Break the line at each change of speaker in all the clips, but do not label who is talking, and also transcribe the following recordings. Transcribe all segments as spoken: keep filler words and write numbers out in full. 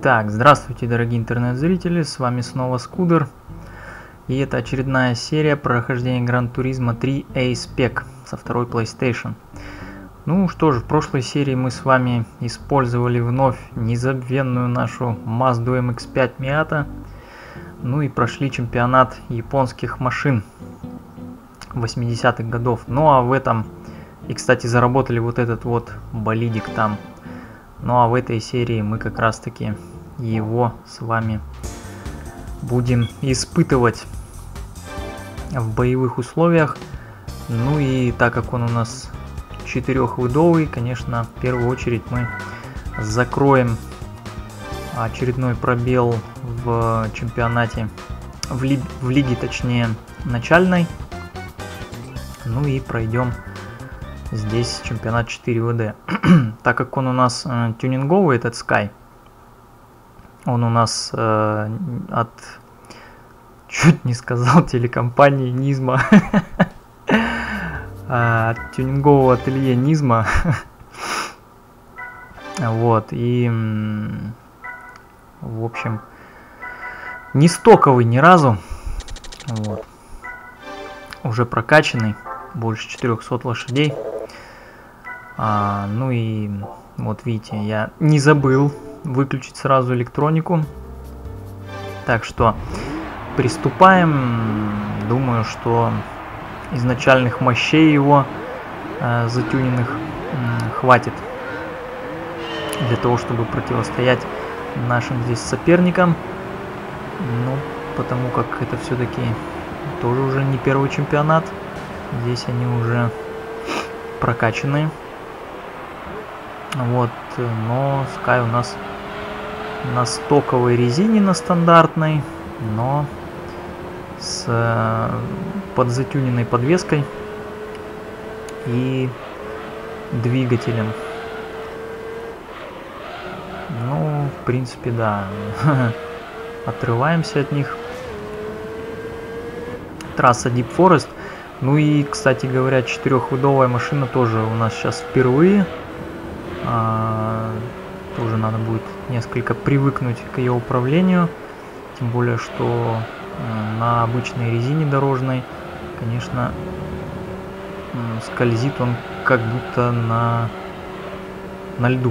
Итак, здравствуйте, дорогие интернет-зрители, с вами снова Скудер. И это очередная серия прохождения Gran Turismo три A-Spec со второй PlayStation. Ну что же, в прошлой серии мы с вами использовали вновь незабвенную нашу Mazda эм икс пять Miata. Ну и прошли чемпионат японских машин восьмидесятых годов. Ну а в этом, и кстати, заработали вот этот вот болидик там. Ну а в этой серии мы как раз таки его с вами будем испытывать в боевых условиях. Ну и так как он у нас четырехвидовый, конечно, в первую очередь мы закроем очередной пробел в чемпионате, в, ли, в лиге, точнее, начальной. Ну и пройдем здесь чемпионат четыре вэ дэ. Так как он у нас э, тюнинговый, этот Sky, он у нас э, от, чуть не сказал, телекомпании Nismo, от тюнингового ателье Nismo. Вот, и, в общем, не стоковый ни разу, вот, уже прокачанный, больше четырехсот лошадей. А, ну и вот видите, я не забыл выключить сразу электронику. Так что приступаем. Думаю, что изначальных мощей его э, затюненных э, хватит для того, чтобы противостоять нашим здесь соперникам. Ну, потому как это все-таки тоже уже не первый чемпионат. Здесь они уже прокачанные. Вот, но Sky у нас на стоковой резине, на стандартной, но с э, подзатюненной подвеской и двигателем. Ну, в принципе, да, отрываемся от них. Трасса Deep Forest. Ну и, кстати говоря, четырехвидовая машина тоже у нас сейчас впервые. А, тоже надо будет несколько привыкнуть к ее управлению. Тем более, что а, на обычной резине дорожной, конечно, скользит он как будто на, на льду.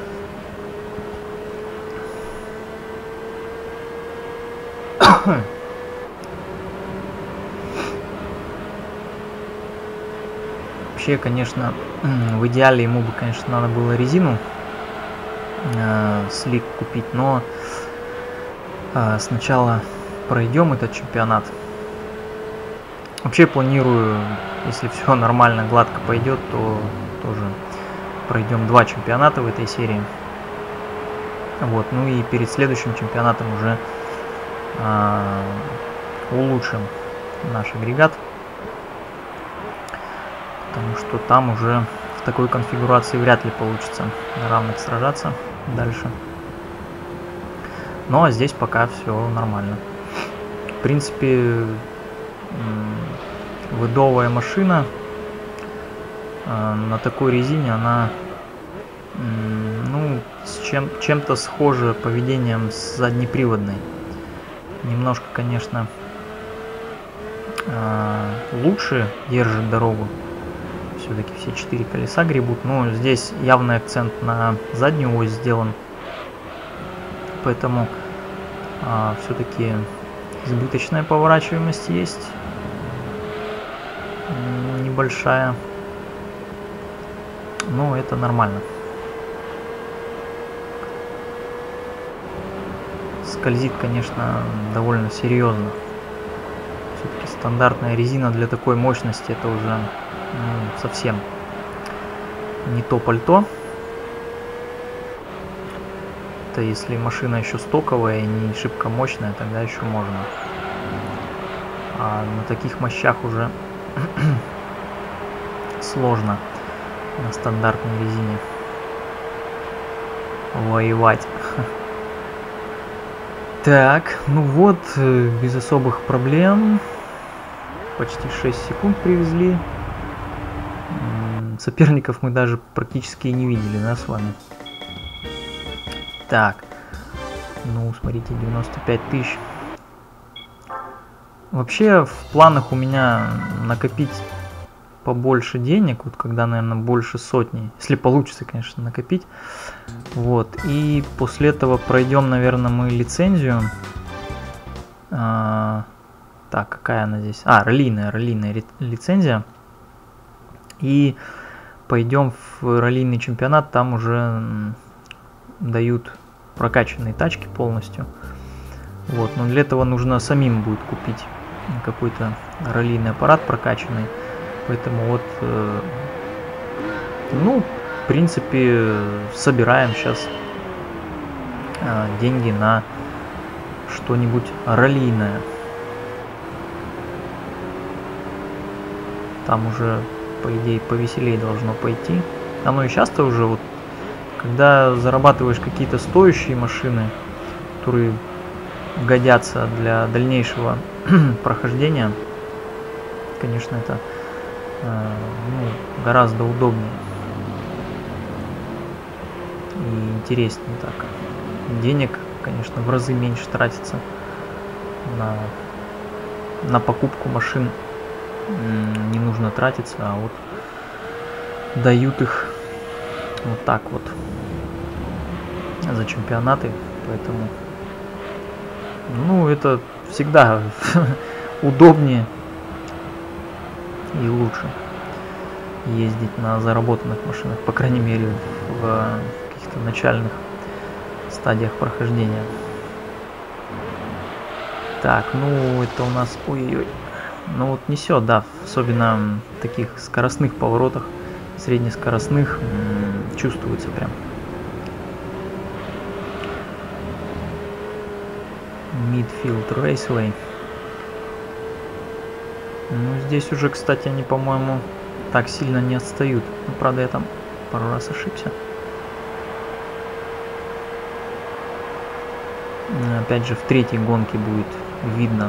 Вообще, конечно, в идеале ему бы, конечно, надо было резину э, слик купить, но э, сначала пройдем этот чемпионат. Вообще планирую, если все нормально, гладко пойдет, то тоже пройдем два чемпионата в этой серии. Вот, ну и перед следующим чемпионатом уже э, улучшим наш агрегат. Потому что там уже в такой конфигурации вряд ли получится на равных сражаться дальше. Ну а здесь пока все нормально. В принципе, выдовая машина на такой резине, она ну, с чем, чем-то схожа поведением с заднеприводной. Немножко, конечно, лучше держит дорогу. Все-таки все четыре колеса гребут, но здесь явный акцент на заднюю ось сделан, поэтому а, все-таки избыточная поворачиваемость есть, небольшая, но это нормально. Скользит, конечно, довольно серьезно. Все-таки стандартная резина для такой мощности — это уже ну, совсем не то пальто. Это если машина еще стоковая и не шибко мощная, тогда еще можно. А на таких мощах уже сложно на стандартной резине воевать. Так, ну вот, без особых проблем. Почти шесть секунд привезли. Соперников мы даже практически и не видели, да, с вами. Так, Ну, смотрите, девяносто пять тысяч. Вообще, в планах у меня накопить побольше денег, вот когда, наверное, больше сотни, если получится, конечно, накопить. Вот, и после этого пройдем, наверное, мы лицензию. А, так, какая она здесь? А, раллийная, раллийная лицензия. И пойдем в раллийный чемпионат, там уже дают прокачанные тачки полностью. Вот, но для этого нужно самим будет купить какой-то раллийный аппарат прокачанный. Поэтому вот, э, ну, в принципе, собираем сейчас э, деньги на что-нибудь раллийное. Там уже, по идее, повеселее должно пойти. Оно и часто уже, вот, когда зарабатываешь какие-то стоящие машины, которые годятся для дальнейшего прохождения, конечно, это ну, гораздо удобнее и интереснее так. Денег, конечно, в разы меньше тратится на, на покупку машин, не нужно тратиться, а вот дают их вот так вот за чемпионаты, поэтому ну это всегда удобнее и лучше ездить на заработанных машинах, по крайней мере в каких-то начальных стадиях прохождения. Так, ну это у нас, ой-ой-ой, ну вот несет, да, особенно в таких скоростных поворотах, среднескоростных, чувствуется прям. Midfield Raceway. Ну, здесь уже, кстати, они, по-моему, так сильно не отстают. Ну, правда, я там пару раз ошибся. Опять же, в третьей гонке будет видно,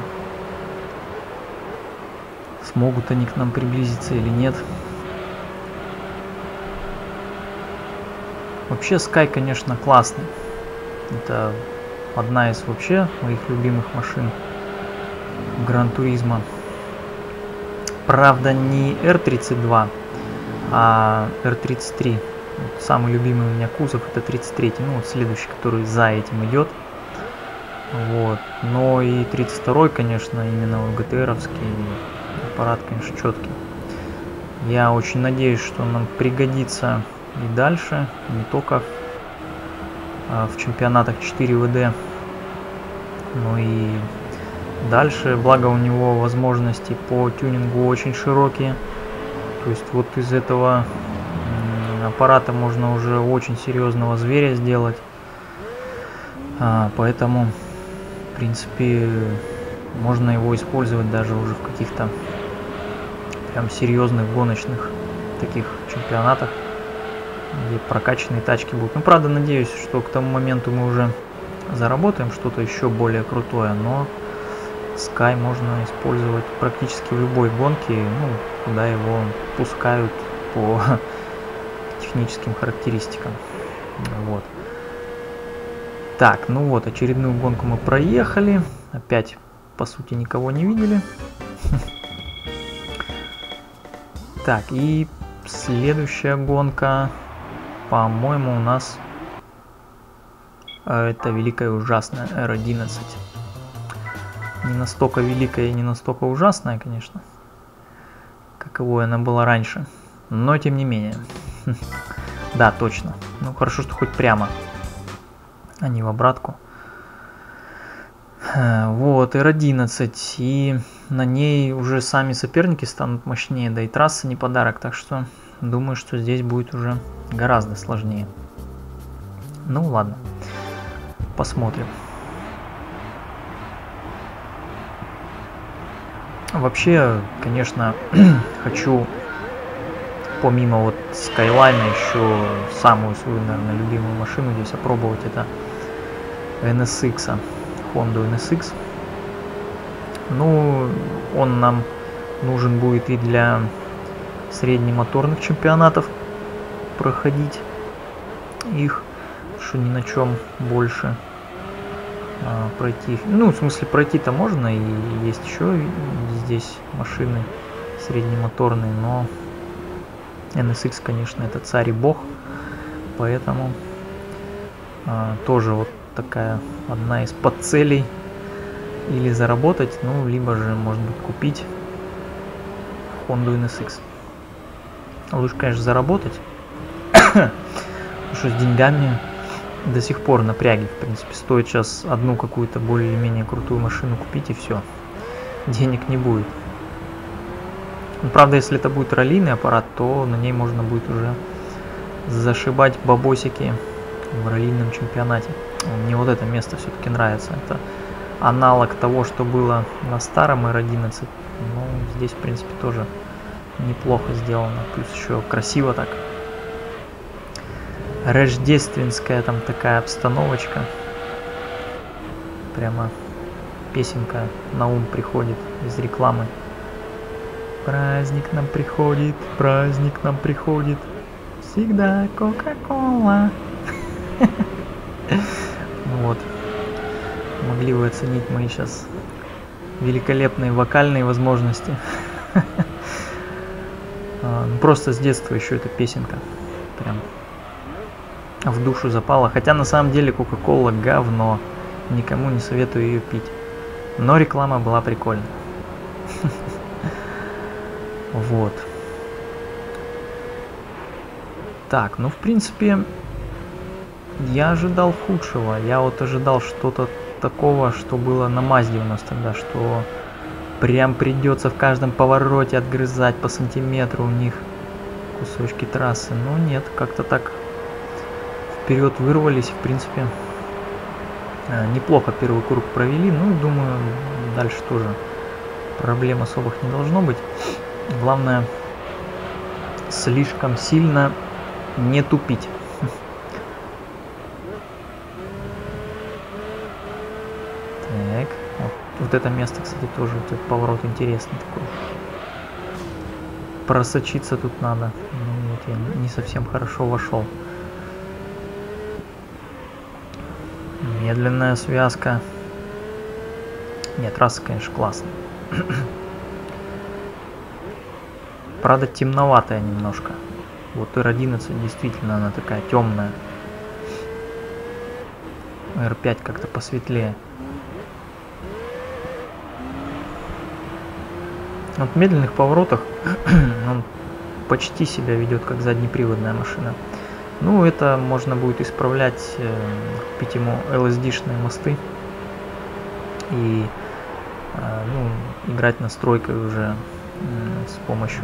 смогут они к нам приблизиться или нет. Вообще, Sky, конечно, классный. Это одна из вообще моих любимых машин Гран-туризма. Правда, не эр тридцать два, а эр тридцать три. Вот самый любимый у меня кузов это тридцать три. Ну, вот следующий, который за этим идет. Вот. Но и тридцать два, конечно, именно гэ тэ эровский аппарат, конечно, четкий. Я очень надеюсь, что он нам пригодится и дальше, не только в, в чемпионатах четыре вэ дэ, но и дальше, благо у него возможности по тюнингу очень широкие. То есть вот из этого аппарата можно уже очень серьезного зверя сделать. А, поэтому, в принципе, можно его использовать даже уже в каких-то прям серьезных гоночных таких чемпионатах, где прокачанные тачки будут. Ну, правда, надеюсь, что к тому моменту мы уже заработаем что-то еще более крутое, но Sky можно использовать практически в любой гонке, ну, куда его пускают по техническим характеристикам. Вот. Так, ну вот, очередную гонку мы проехали. Опять, по сути, никого не видели. Так, и следующая гонка, по-моему, у нас это великая и ужасная эр одиннадцать. Не настолько великая и не настолько ужасная, конечно, каковой она была раньше, но тем не менее. Да, точно. Ну, хорошо, что хоть прямо, а не в обратку. Вот, эр одиннадцать, и на ней уже сами соперники станут мощнее, да и трасса не подарок, так что думаю, что здесь будет уже гораздо сложнее. Ну, ладно, посмотрим. Вообще, конечно, хочу помимо вот Skyline еще самую свою, наверное, любимую машину здесь опробовать. Это эн эс икс, Honda эн эс икс. Ну, он нам нужен будет и для среднемоторных чемпионатов проходить их, что ни на чем больше а, пройти. Ну, в смысле, пройти-то можно, и есть еще здесь машины среднемоторные, но эн эс икс, конечно, это царь и бог, поэтому а, тоже вот такая одна из подцелей. Или заработать, ну, либо же, может быть, купить Honda эн эс икс. Лучше, конечно, заработать, потому что с деньгами до сих пор напряги, в принципе. Стоит сейчас одну какую-то более-менее крутую машину купить, и все. Денег не будет. Ну, правда, если это будет раллийный аппарат, то на ней можно будет уже зашибать бабосики в раллийном чемпионате. Мне вот это место все-таки нравится. Это аналог того, что было на старом эр одиннадцать. Ну, здесь, в принципе, тоже неплохо сделано. Плюс еще красиво так. Рождественская там такая обстановочка. Прямо песенка на ум приходит из рекламы. Праздник нам приходит, праздник нам приходит. Всегда Кока-Кола. Вот. Могли вы оценить мои сейчас великолепные вокальные возможности. Просто с детства еще эта песенка прям в душу запала. Хотя на самом деле Кока-Кола говно. Никому не советую ее пить. Но реклама была прикольная. Вот. Так, ну в принципе я ожидал худшего. Я вот ожидал что-то такого, что было на Мазде у нас тогда, что прям придется в каждом повороте отгрызать по сантиметру у них кусочки трассы. Но нет, как-то так вперед вырвались, в принципе. Неплохо первый круг провели, ну и думаю, дальше тоже проблем особых не должно быть. Главное, слишком сильно не тупить. Так, вот, вот это место, кстати, тоже, вот этот поворот интересный такой. Просочиться тут надо. Ну, вот я не совсем хорошо вошел. Медленная связка. Нет, трасса, конечно, классная. Правда, темноватая немножко. Вот эр одиннадцать действительно она такая темная. эр пять как-то посветлее. Вот в медленных поворотах он почти себя ведет как заднеприводная машина. Ну, это можно будет исправлять, э, купить ему эл эс ди-шные мосты и э, ну, играть настройкой уже э, с помощью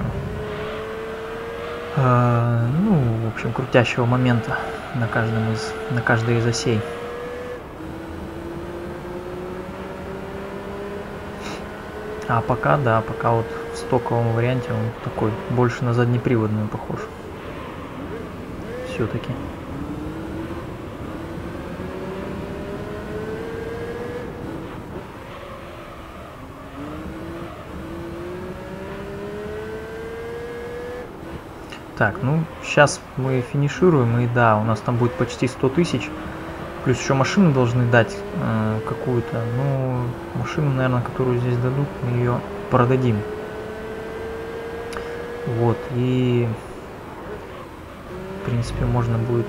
э, ну, в общем, крутящего момента на каждом из, на каждой из осей. А пока, да, пока вот в стоковом варианте он такой больше на заднеприводную похож. Все-таки. Так, ну сейчас мы финишируем, и да, у нас там будет почти сто тысяч. Плюс еще машину должны дать э, какую-то. Ну, машину, наверное, которую здесь дадут, мы ее продадим. Вот, и в принципе можно будет.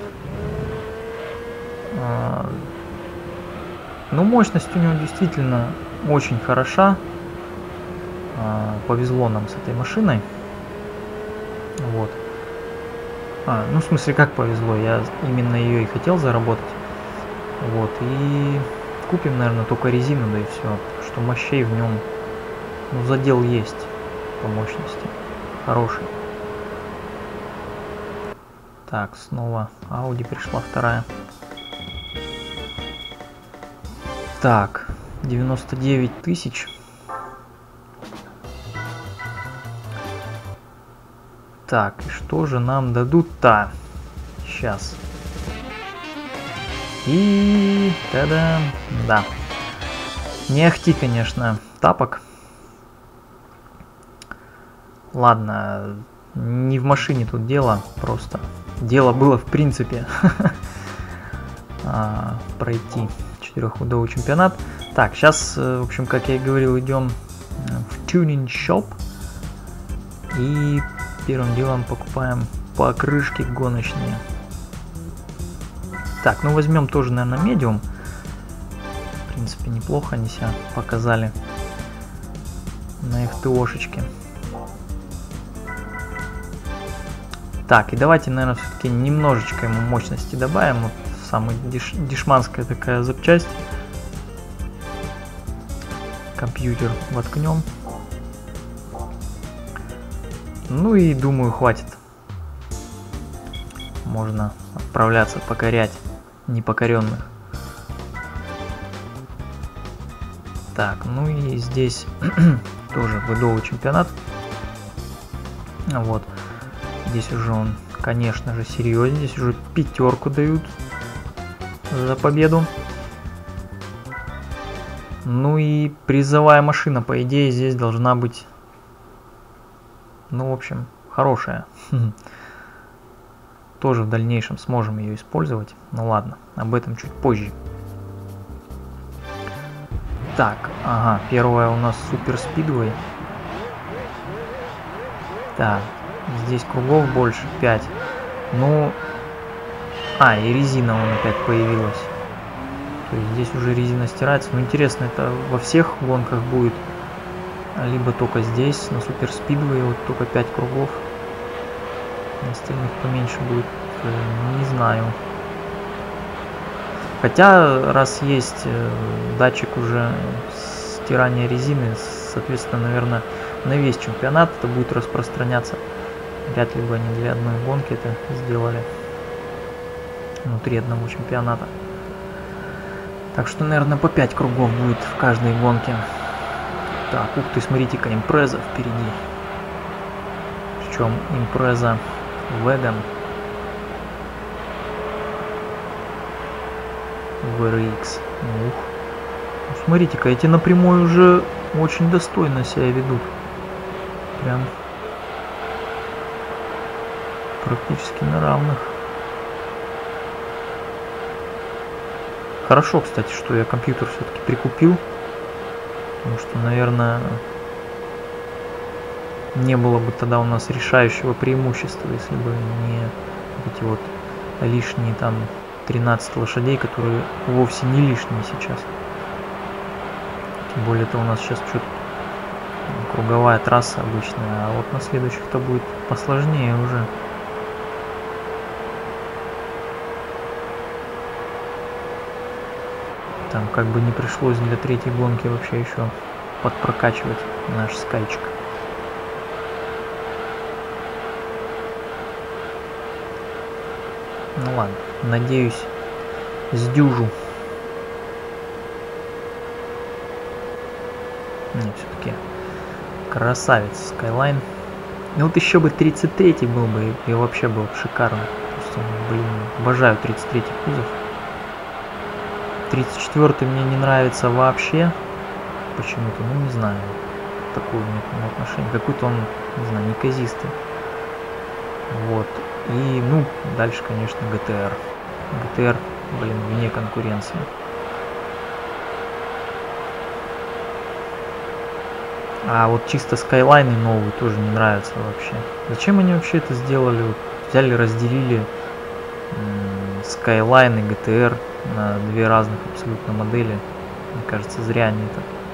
Э, ну, мощность у него действительно очень хороша. Э, повезло нам с этой машиной. Вот. А, ну, в смысле, как повезло, я именно ее и хотел заработать. Вот, и купим, наверное, только резину, да и все. Потому что мощей в нем, ну, задел есть по мощности. Хороший. Так, снова Audi пришла вторая. Так, девяносто девять тысяч. Так, и что же нам дадут-то? Сейчас. И та-дам! Да. Не ахти, конечно, тапок. Ладно, не в машине тут дело, просто дело было в принципе пройти. четырехходовый чемпионат. Так, сейчас, в общем, как я и говорил, идем в Tuning Shop. И первым делом покупаем покрышки гоночные. Так, ну возьмем тоже, наверное, медиум. В принципе, неплохо они себя показали на эф тэ о-шечке. Так, и давайте, наверное, все-таки немножечко ему мощности добавим. Вот самая деш дешманская такая запчасть. Компьютер воткнем. Ну и думаю, хватит. Можно отправляться покорять непокоренных. Так, ну и здесь тоже выдовый чемпионат. Вот. Здесь уже он, конечно же, серьезнее. Здесь уже пятерку дают за победу. Ну и призовая машина, по идее, здесь должна быть, ну, в общем, хорошая. Тоже в дальнейшем сможем ее использовать. Ну ладно, об этом чуть позже. Так, ага, первая у нас Супер Спидвей. Так, здесь кругов больше, пять. Ну, а, и резина вон опять появилась. То есть здесь уже резина стирается. Ну, интересно, это во всех гонках будет? Либо только здесь, на Супер Спидвей, вот только пять кругов. На остальных поменьше будет, не знаю. Хотя, раз есть датчик уже стирания резины, соответственно, наверное, на весь чемпионат это будет распространяться. Вряд ли бы они для одной гонки это сделали внутри одного чемпионата. Так что, наверное, по пять кругов будет в каждой гонке. Так, ух ты, смотрите-ка, импреза впереди. Причем импреза Веган. ви ар икс. Ух. Ну, смотрите-ка, эти напрямую уже очень достойно себя ведут. Прям практически на равных. Хорошо, кстати, что я компьютер все-таки прикупил. Потому что, наверное, не было бы тогда у нас решающего преимущества, если бы не эти вот лишние там тринадцать лошадей, которые вовсе не лишние сейчас. Тем более это у нас сейчас что-то круговая трасса обычная, а вот на следующих-то будет посложнее уже. Там как бы не пришлось для третьей гонки вообще еще подпрокачивать наш скайчик. Ну ладно, надеюсь, сдюжу. Нет, все-таки красавец Skyline. Ну вот еще бы тридцать третий был бы, и вообще был шикарно. Просто, блин, обожаю тридцать третий кузов. тридцать четвёртый мне не нравится вообще. Почему-то, ну не знаю. Такое у меня к нему отношение. Какой-то он, не знаю, неказистый. Вот. И, ну, дальше, конечно, джи ти ар. джи ти ар, блин, вне конкуренции. А вот чисто Skyline новые тоже не нравятся вообще. Зачем они вообще это сделали? Вот взяли, разделили Skyline и джи ти ар на две разных абсолютно модели. Мне кажется, зря они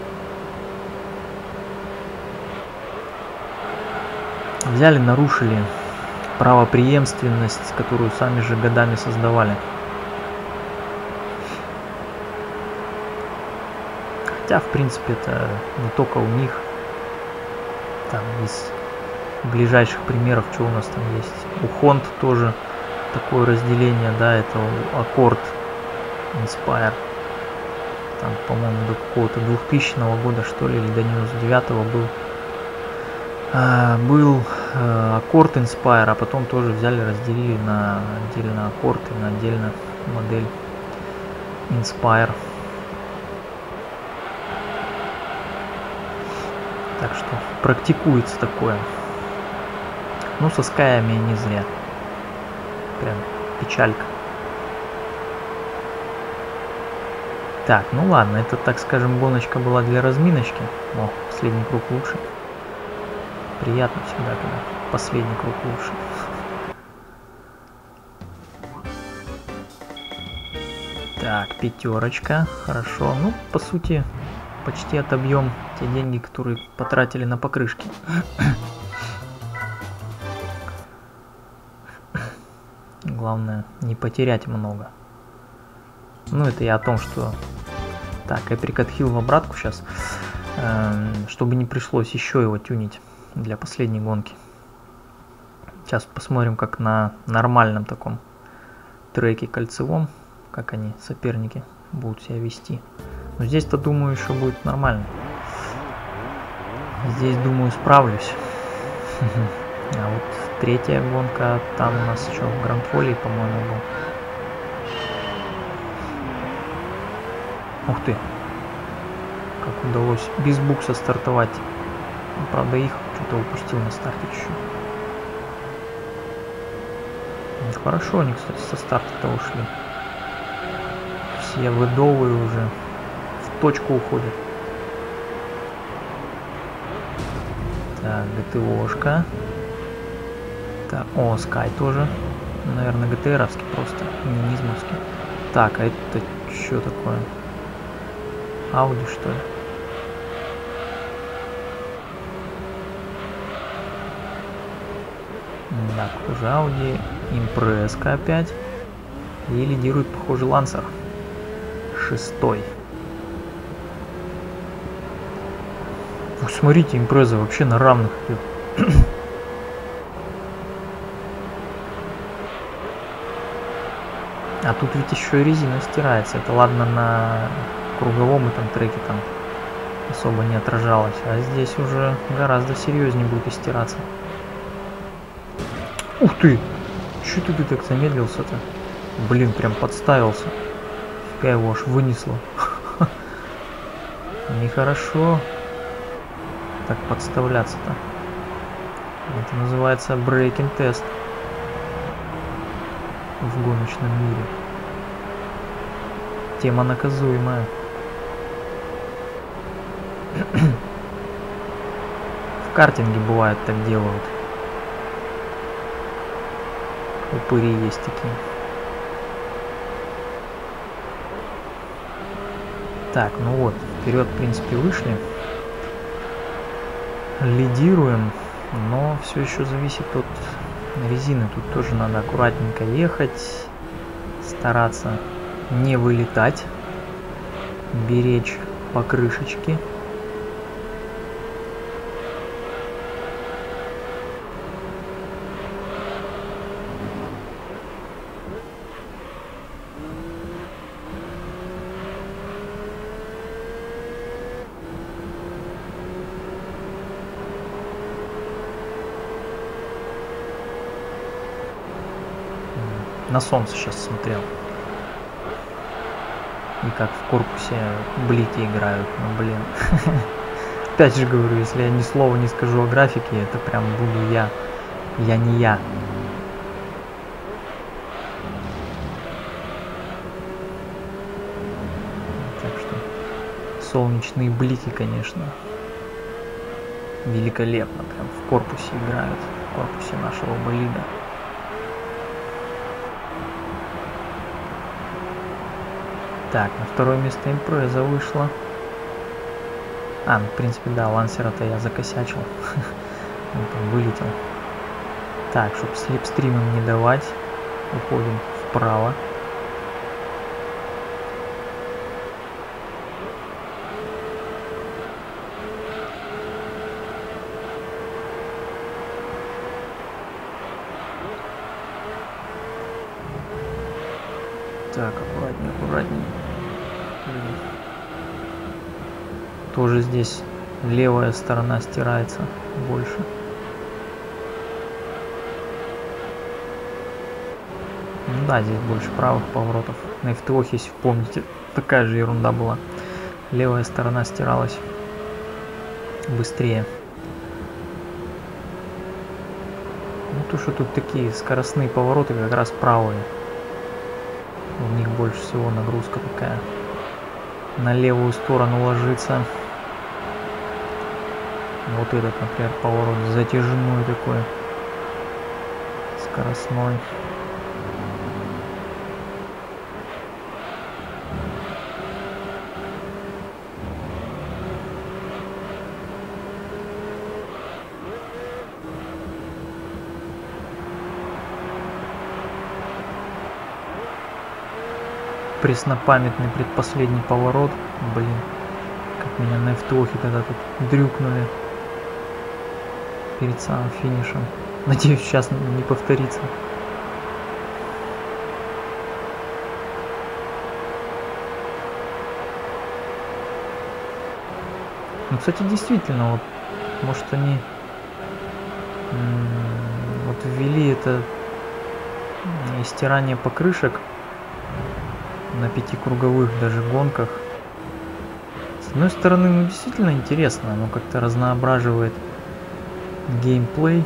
это взяли, нарушили правопреемственность, которую сами же годами создавали. Хотя, в принципе, это не только у них. Там из ближайших примеров, что у нас там есть. У Honda тоже такое разделение, да, это Accord Inspire. Там, по-моему, до какого-то двухтысячного года, что ли, или до девяносто девятого был. А, был а, Accord Inspire, а потом тоже взяли, разделили на отдельно Accord и на отдельно модель Inspire. Так что практикуется такое. Ну, со скаями не зря. Прям печалька. Так, ну ладно, это, так скажем, гоночка была для разминочки. О, последний круг лучше. Приятно всегда, когда последний круг лучше. Так, пятерочка, хорошо. Ну, по сути, почти отобьем те деньги, которые потратили на покрышки. Главное, не потерять много. Ну, это я о том, что... Так, я прикатхил в обратку сейчас, э, чтобы не пришлось еще его тюнить для последней гонки. Сейчас посмотрим, как на нормальном таком треке кольцевом, как они, соперники, будут себя вести. Но здесь-то, думаю, еще будет нормально. Здесь, думаю, справлюсь. А вот третья гонка, там у нас еще Гранд-Фолий, по-моему, был. Ух ты! Как удалось без букса стартовать. Правда, их что-то упустил на старте чуть-чуть. Хорошо они, кстати, со старта-то ушли. Все выдовые уже в точку уходят. Так, ГТОшка. Так, о, Скай тоже. Наверное, ГТРовский просто, не низмовский. Так, а это что такое? Ауди, что ли? Так, уже Ауди. Импреска опять. И лидирует, похоже, Лансер. Шестой. Ух, смотрите, Импреза вообще на равных идет. А тут ведь еще и резина стирается. Это ладно, на круговом этом треке там особо не отражалось. А здесь уже гораздо серьезнее будет и стираться. Ух ты! Чё ты, ты так замедлился-то? Блин, прям подставился. Фига его аж вынесло. Нехорошо так подставляться-то. Это называется брейкинг тест в гоночном мире. Тема наказуемая. В картинге бывает так делают. Упыри есть такие. Так, ну вот, вперед, в принципе, вышли. Лидируем, но все еще зависит от резины. Тут тоже надо аккуратненько ехать, стараться не вылетать, беречь покрышечки. На солнце сейчас смотрел. И как в корпусе блики играют. Ну блин. Опять же говорю, если я ни слова не скажу о графике, это прям буду я. Я не я. Так что солнечные блики, конечно, великолепно. Прям в корпусе играют. В корпусе нашего болида. Так, на второе место Импреза вышла. А, ну, в принципе, да, Лансера-то я закосячил. Он там вылетел. Так, чтобы слепстримом не давать, уходим вправо. Так, аккуратнее, аккуратнее. Тоже здесь левая сторона стирается больше. Ну да, здесь больше правых поворотов. На эф тэ о, если помните, такая же ерунда была. Левая сторона стиралась быстрее. Ну то, что тут такие скоростные повороты, как раз правые. У них больше всего нагрузка такая. на левую сторону ложится. Вот этот, например, поворот затяжной такой, скоростной. Преснопамятный предпоследний поворот. Блин, как меня на эфтохе тогда тут дрюкнули перед самым финишем. Надеюсь, сейчас не повторится. Ну, кстати, действительно, вот, может, они вот ввели это стирание покрышек на пятикруговых даже гонках. С одной стороны, ну, действительно интересно, оно как-то разноображивает геймплей,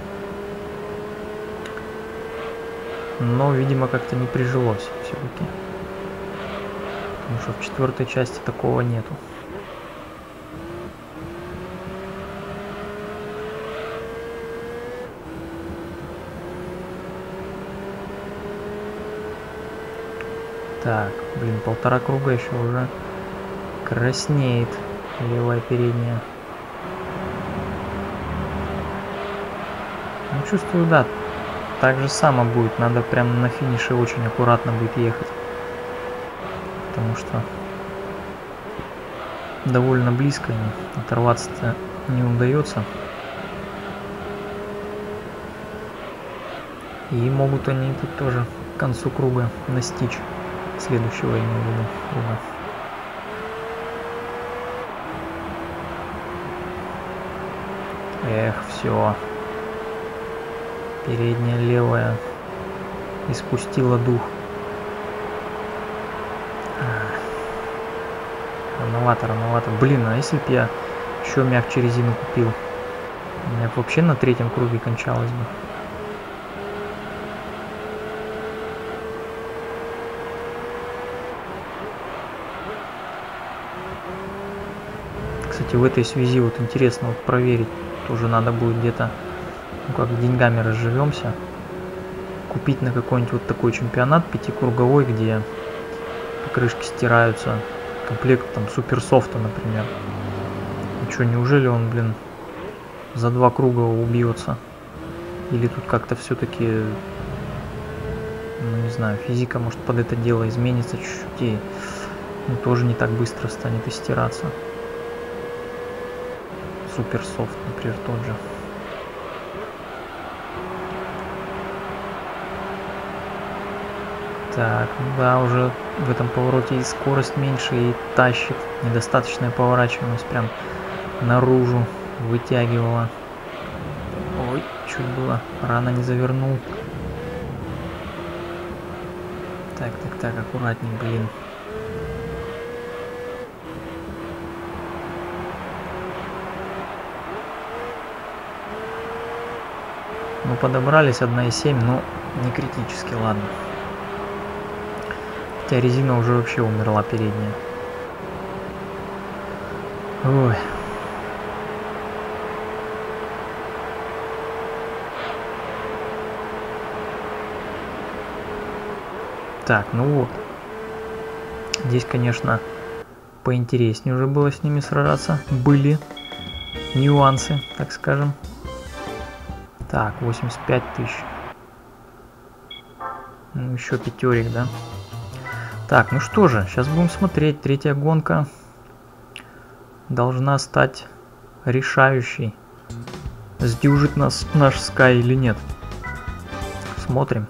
но, видимо, как-то не прижилось все-таки, потому что в четвертой части такого нету. Так, блин, полтора круга еще уже краснеет левая передняя. Ну, чувствую, да, так же само будет. Надо прямо на финише очень аккуратно будет ехать, потому что довольно близко, и оторваться-то не удается. И могут они тут тоже к концу круга настичь. Следующего, я имею в виду, круга. Эх, все. Передняя левая испустила дух. Рановато, рановато. Блин, а если бы я еще мягче резину купил? У меня вообще на третьем круге кончалось бы. Кстати, в этой связи вот интересно вот проверить, тоже надо будет где-то, ну как деньгами разживемся, купить на какой-нибудь вот такой чемпионат пятикруговой, где покрышки стираются, комплект там суперсофта, например. И что, неужели он, блин, за два круга убьется? Или тут как-то все-таки, ну не знаю, физика может под это дело изменится чуть-чуть и ну, тоже не так быстро станет и стираться. Суперсофт, например, тот же. Так, ну да, уже в этом повороте и скорость меньше, и тащит. Недостаточная поворачиваемость прям наружу вытягивала. Ой, чуть было, рано не завернул. Так, так, так, аккуратней, блин. Ну, подобрались одна и семь, но не критически, ладно. Хотя резина уже вообще умерла передняя. Ой. Так, ну вот. Здесь, конечно, поинтереснее уже было с ними сражаться. Были нюансы, так скажем. Так, восемьдесят пять тысяч. Ну, еще пятерик, да? Так, ну что же, сейчас будем смотреть. Третья гонка должна стать решающей. Сдюжит нас наш Sky или нет. Смотрим.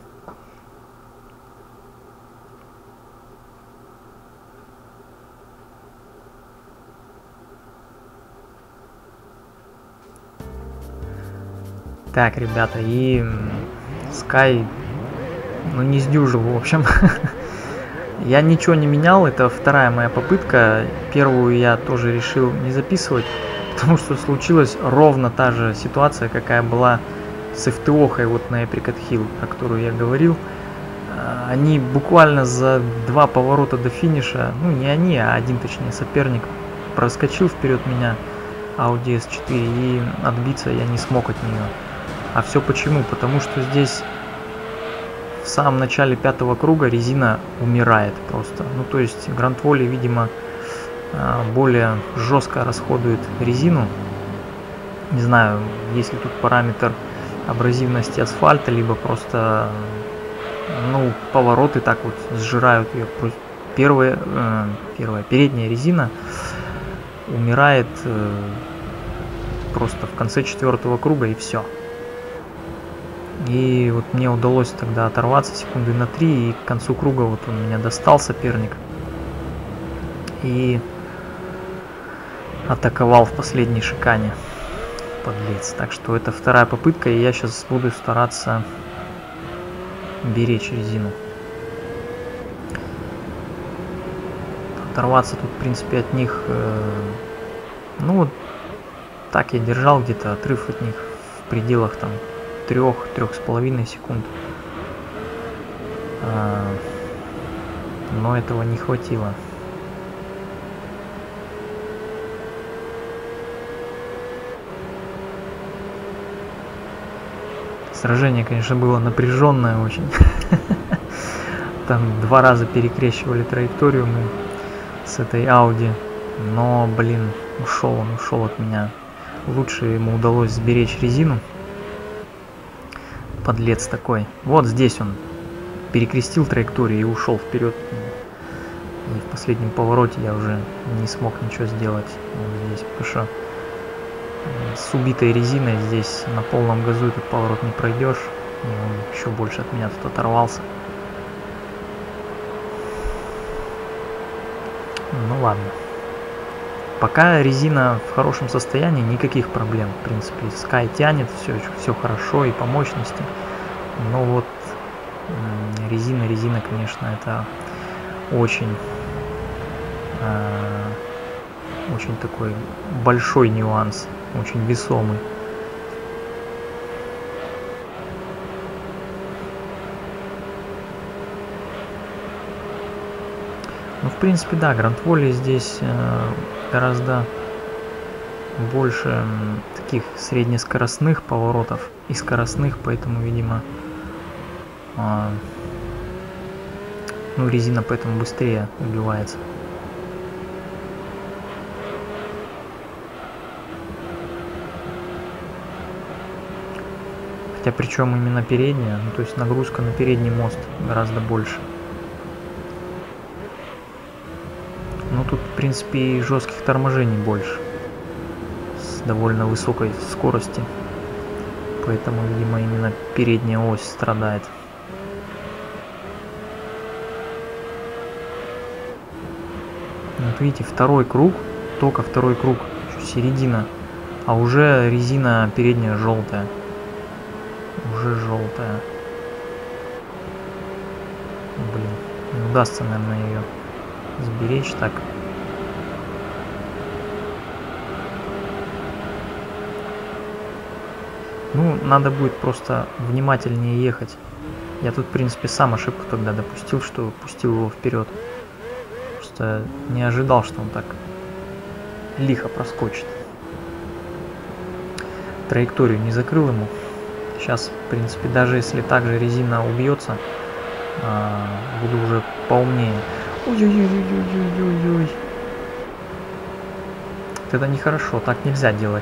Так, ребята, и Sky, ну, не сдюжил, в общем. Я ничего не менял, это вторая моя попытка. Первую я тоже решил не записывать, потому что случилась ровно та же ситуация, какая была с эф тэ охой вот на Apricot Hill, про которую я говорил. они буквально за два поворота до финиша, ну не они, а один, точнее, соперник, проскочил вперед меня, Audi эс четыре, и отбиться я не смог от нее. А все почему? Потому что здесь в самом начале пятого круга резина умирает просто. Ну то есть Гранд Воли, видимо, более жестко расходует резину. Не знаю, есть ли тут параметр абразивности асфальта, либо просто, ну, повороты так вот сжирают ее. Первая, э, первая передняя резина умирает э, просто в конце четвертого круга, и все. И вот мне удалось тогда оторваться секунды на три, и к концу круга вот он меня достал, соперник, и атаковал в последней шикане, подлец. Так что это вторая попытка, и я сейчас буду стараться беречь резину. Оторваться тут, в принципе, от них, э, ну вот так я держал где-то отрыв от них в пределах там трех-трех с половиной секунд. А, но этого не хватило. Сражение, конечно, было напряженное очень. Там два раза перекрещивали траекторию мы с этой Audi. Но, блин, ушел он, ушел от меня. Лучше ему удалось сберечь резину. Подлец такой. Вот здесь он перекрестил траекторию и ушел вперед. И в последнем повороте я уже не смог ничего сделать. Вот здесь, потому что с убитой резиной здесь на полном газу этот поворот не пройдешь, и он еще больше от меня тут оторвался. Ну ладно. Пока резина в хорошем состоянии, никаких проблем. В принципе, Sky тянет, все, все хорошо и по мощности. Но вот резина, резина, конечно, это очень, э, очень такой большой нюанс. Очень весомый. Ну, в принципе, да, Гранд Воли здесь э, гораздо больше э, таких среднескоростных поворотов и скоростных, поэтому, видимо, э, ну, резина поэтому быстрее убивается. Хотя причем именно передняя, ну, то есть нагрузка на передний мост гораздо больше. Ну тут в принципе и жестких торможений больше. С довольно высокой скорости. Поэтому, видимо, именно передняя ось страдает. Вот видите, второй круг, только второй круг, середина, а уже резина передняя желтая. Уже желтая. Блин, не удастся, наверное, ее сберечь так. Ну, надо будет просто внимательнее ехать. Я тут, в принципе, сам ошибку тогда допустил, что пустил его вперед. Просто не ожидал, что он так лихо проскочит. Траекторию не закрыл ему. Сейчас, в принципе, даже если также резина убьется, буду уже поумнее. Ой-ой-ой-ой-ой-ой-ой. Это нехорошо, так нельзя делать.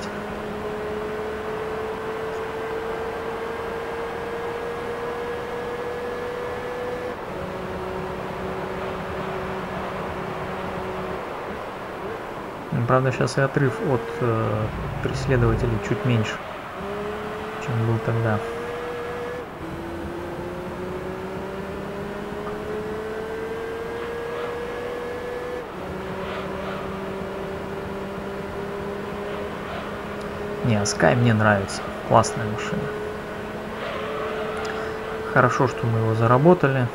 Правда, сейчас и отрыв от э, преследователей чуть меньше, чем был тогда. Не, Sky мне нравится. Классная машина. Хорошо, что мы его заработали.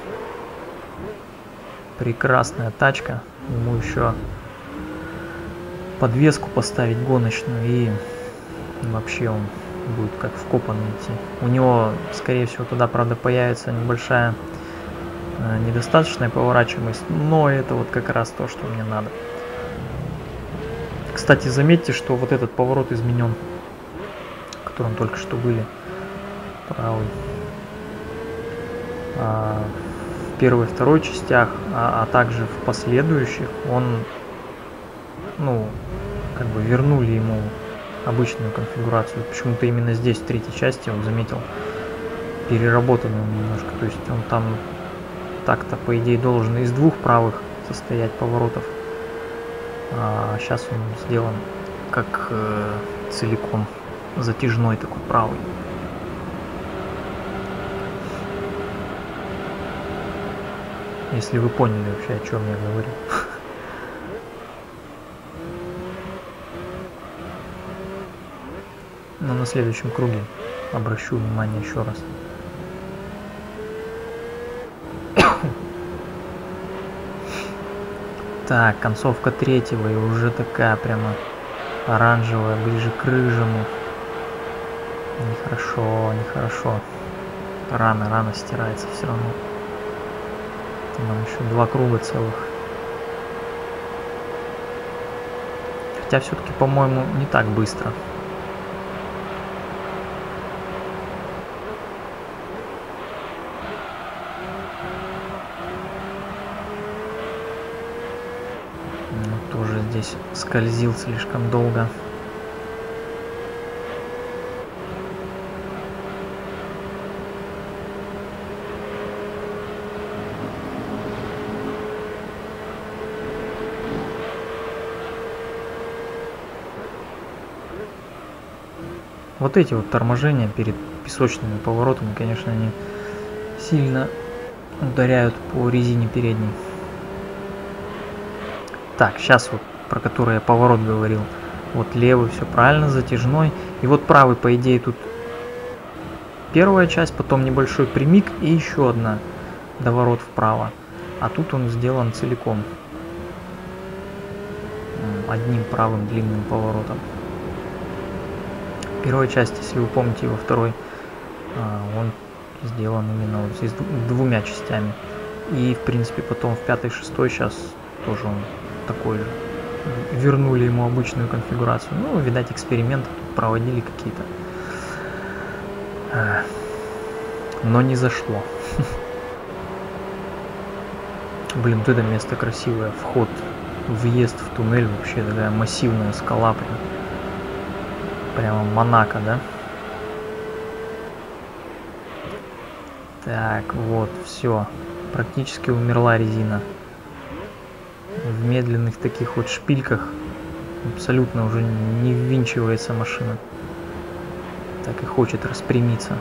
Прекрасная тачка. Ему еще подвеску поставить гоночную, и вообще он будет как вкопанный идти. У него, скорее всего, туда, правда, появится небольшая недостаточная поворачиваемость, но это вот как раз то, что мне надо. Кстати, заметьте, что вот этот поворот изменен, в котором только что были, правый. А, в первой и второй частях, а, а также в последующих, он, ну, как бы вернули ему обычную конфигурацию. Почему-то именно здесь, в третьей части, он заметил, переработанную немножко. То есть он там так-то, по идее, должен из двух правых состоять поворотов. А сейчас он сделан как э, целиком затяжной такой правый. Если вы поняли вообще, о чем я говорю. Но на следующем круге обращу внимание еще раз. Так, концовка третьего и уже такая прямо оранжевая, ближе к рыжему. Нехорошо, нехорошо. Рано, рано стирается все равно. Нам еще два круга целых. Хотя все-таки, по-моему, не так быстро. Здесь скользил слишком долго. Вот эти вот торможения перед песочными поворотами, конечно, они сильно ударяют по резине передней. Так, сейчас вот про который я поворот говорил. Вот левый, все правильно, затяжной. И вот правый, по идее, тут первая часть, потом небольшой прямик и еще одна доворот вправо. А тут он сделан целиком. Одним правым длинным поворотом. Первая часть, если вы помните, во второй, он сделан именно вот здесь двумя частями. И, в принципе, потом в пятой, шестой сейчас тоже он такой же. Вернули ему обычную конфигурацию. Ну, видать, эксперименты тут проводили какие-то. Но не зашло. Блин, вот это место красивое. Вход, въезд в туннель. Вообще такая массивная скала. Прям. Прямо Монако, да? Так, вот, все. Практически умерла резина. В медленных таких вот шпильках абсолютно уже не ввинчивается машина. Так и хочет распрямиться.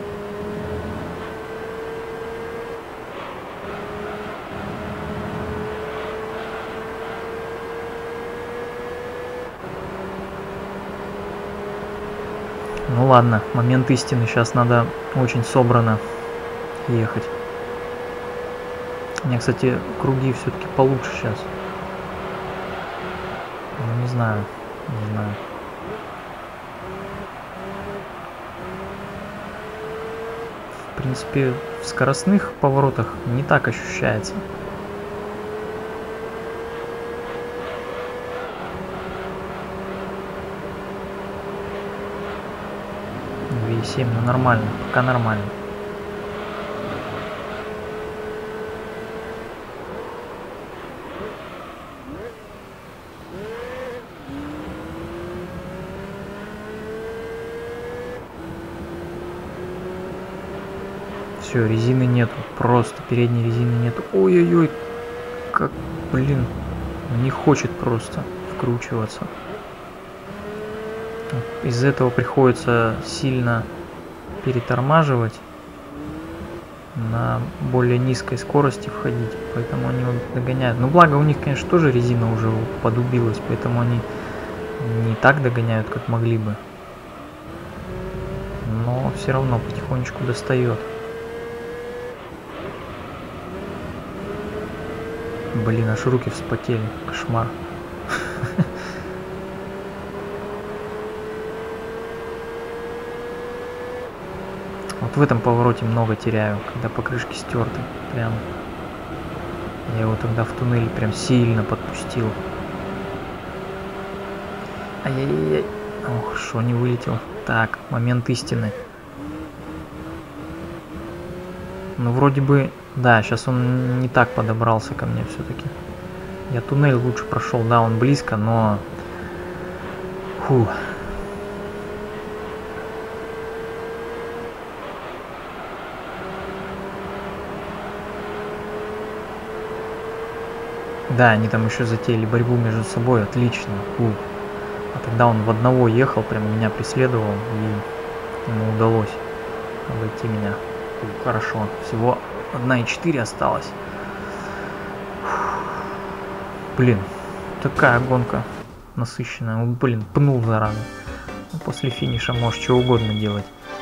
Ну ладно, момент истины. Сейчас надо очень собрано ехать. У меня, кстати, круги все-таки получше сейчас. Ну, не знаю, не знаю. В принципе, в скоростных поворотах не так ощущается. две семь, ну нормально, пока нормально. Все, резины нету, просто передней резины нету. Ой-ой-ой, как, блин, не хочет просто вкручиваться. Из-за этого приходится сильно перетормаживать, на более низкой скорости входить, поэтому они вот догоняют. Но благо у них, конечно, тоже резина уже подубилась, поэтому они не так догоняют, как могли бы. Но все равно потихонечку достает. Блин, аж руки вспотели. Кошмар. Вот в этом повороте много теряю, когда покрышки стерты. Прям Я его тогда в туннеле прям сильно подпустил. Ай-яй-яй. Ох, шо не вылетел. Так, момент истины. Ну, вроде бы... Да, сейчас он не так подобрался ко мне все-таки. Я туннель лучше прошел. Да, он близко, но... Фу. Да, они там еще затеяли борьбу между собой. Отлично. Фу. А тогда он в одного ехал, прям меня преследовал, и ему удалось обойти меня. Фу, хорошо. Всего одна и четыре осталось. Блин, такая гонка насыщенная. Он, блин, пнул зараза. После финиша можешь что угодно делать.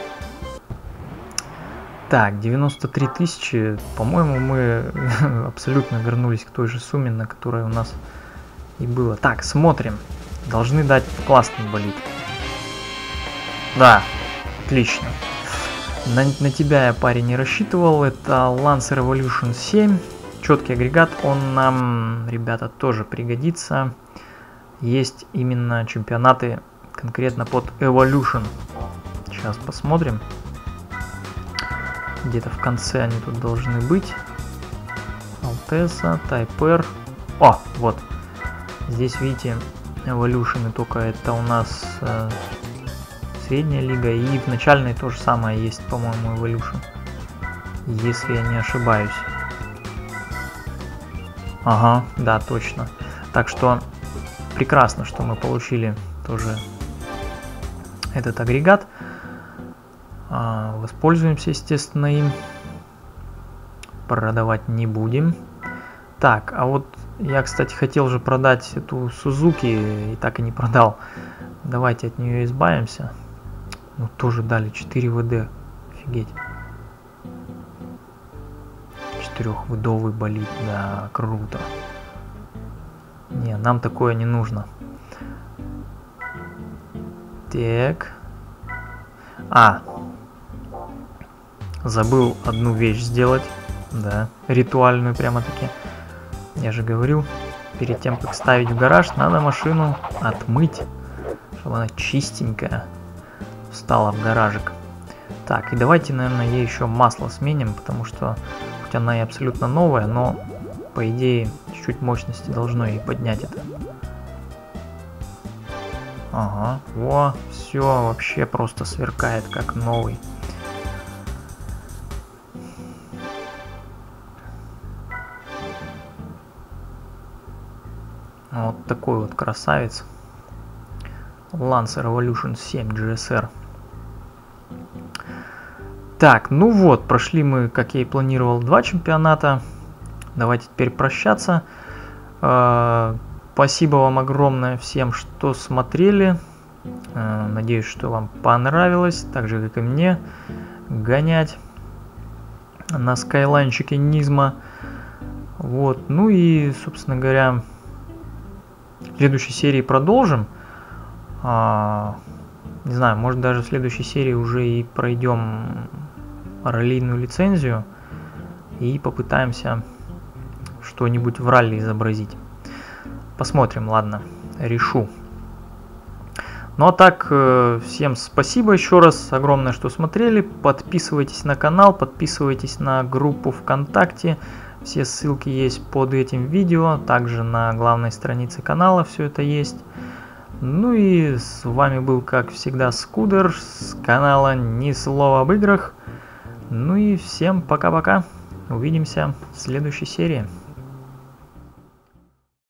Так, девяносто три тысячи. По-моему, мы абсолютно вернулись к той же сумме, на которой у нас и было. Так, смотрим. Должны дать классный болид. Да, отлично. На, на тебя я, парень, не рассчитывал. Это Lancer Evolution семь. Четкий агрегат. Он нам, ребята, тоже пригодится. Есть именно чемпионаты конкретно под Evolution. Сейчас посмотрим. Где-то в конце они тут должны быть. Altesa, Type R. О, вот. Здесь, видите, Evolution, и только это у нас э, средняя лига. И в начальной то же самое есть, по-моему, Evolution. Если я не ошибаюсь. Ага, да, точно. Так что прекрасно, что мы получили тоже этот агрегат. А, воспользуемся, естественно, им. Продавать не будем. Так, а вот я, кстати, хотел же продать эту Сузуки и так и не продал. Давайте от нее избавимся. Ну, тоже дали четыре вэ дэ. Офигеть. Четырехвыдовый болид, да, круто. Не, нам такое не нужно. Так. А. Забыл одну вещь сделать. Да, ритуальную прямо-таки. Я же говорил, перед тем, как ставить в гараж, надо машину отмыть, чтобы она чистенькая встала в гаражик. Так, и давайте, наверное, ей еще масло сменим, потому что хоть она и абсолютно новая, но, по идее, чуть-чуть мощности должно ей поднять это. Ага, во, все вообще просто сверкает, как новый. Вот такой вот красавец. Lancer Evolution семь джи эс ар. Так, ну вот, прошли мы, как я и планировал, два чемпионата. Давайте теперь прощаться. Спасибо вам огромное всем, что смотрели. Надеюсь, что вам понравилось, так же, как и мне, гонять на скайлайнчике Низма. Вот, ну и, собственно говоря, в следующей серии продолжим. А, не знаю, может даже в следующей серии уже и пройдем раллийную лицензию и попытаемся что-нибудь в ралли изобразить. Посмотрим, ладно, решу. Ну а так, всем спасибо еще раз огромное, что смотрели. Подписывайтесь на канал, подписывайтесь на группу ВКонтакте. Все ссылки есть под этим видео, также на главной странице канала все это есть. Ну и с вами был, как всегда, Скудер с канала Ни слова об играх. Ну и всем пока-пока. Увидимся в следующей серии.